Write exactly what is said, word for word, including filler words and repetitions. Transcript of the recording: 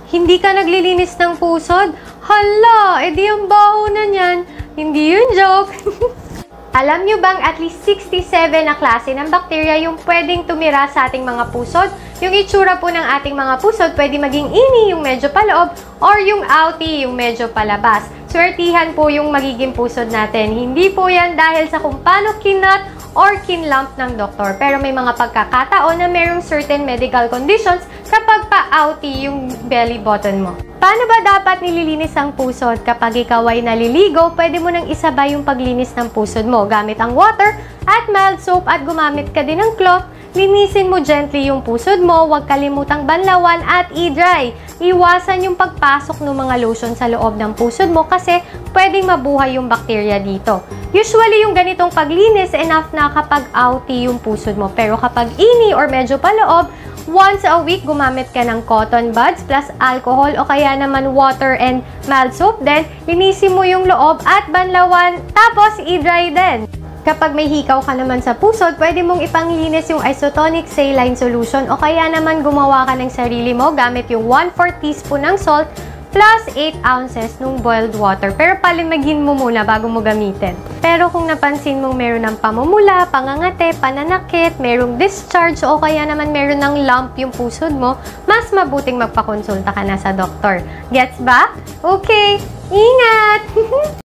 Hindi ka naglilinis ng pusod? Hala, edi ang baho na niyan. Hindi yun joke. Alam nyo bang at least sixty-seven na klase ng bakterya yung pwedeng tumira sa ating mga pusod? Yung itsura po ng ating mga pusod, pwede maging ini, yung medyo paloob, or yung outy, yung medyo palabas. Swertihan po yung magiging pusod natin. Hindi po yan dahil sa kung paano kinat or kinlamp ng doktor. Pero may mga pagkakataon na merong certain medical conditions kapag pa-outy yung belly button mo. Paano ba dapat nililinis ang pusod? Kapag ikaw ay naliligo, pwede mo nang isabay yung paglinis ng pusod mo gamit ang water at mild soap at gumamit ka din ng cloth. Linisin mo gently yung pusod mo, huwag kalimutang banlawan at i-dry. Iwasan yung pagpasok ng mga lotion sa loob ng pusod mo kasi pwedeng mabuhay yung bakterya dito. Usually, yung ganitong paglinis, enough na kapag outy yung pusod mo. Pero kapag ini or medyo paloob, once a week, gumamit ka ng cotton buds plus alcohol o kaya naman water and mild soap. Then, linisin mo yung loob at banlawan, tapos i-dry din. Kapag may hikaw ka naman sa pusod, pwede mong ipanglinis yung isotonic saline solution o kaya naman gumawa ka ng sarili mo gamit yung one fourth teaspoon ng salt plus eight ounces ng boiled water. Pero palimagin mo muna bago mo gamitin. Pero kung napansin mong meron ng pamumula, pangangate, pananakit, merong discharge o kaya naman meron ng lump yung pusod mo, mas mabuting magpakonsulta ka na sa doktor. Gets ba? Okay, ingat!